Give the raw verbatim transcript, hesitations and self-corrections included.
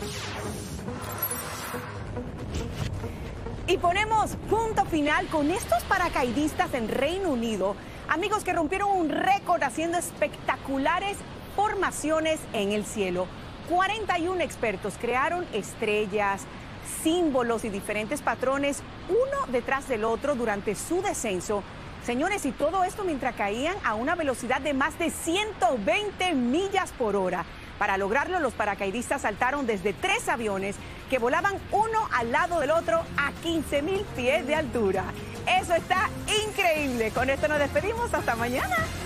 Y ponemos punto final con estos paracaidistas en Reino Unido, amigos, que rompieron un récord haciendo espectaculares formaciones en el cielo. cuarenta y uno expertos crearon estrellas, símbolos y diferentes patrones uno detrás del otro durante su descenso. Señores, y todo esto mientras caían a una velocidad de más de ciento veinte millas por hora. Para lograrlo, los paracaidistas saltaron desde tres aviones que volaban uno al lado del otro a quince mil pies de altura. Eso está increíble. Con esto nos despedimos. Hasta mañana.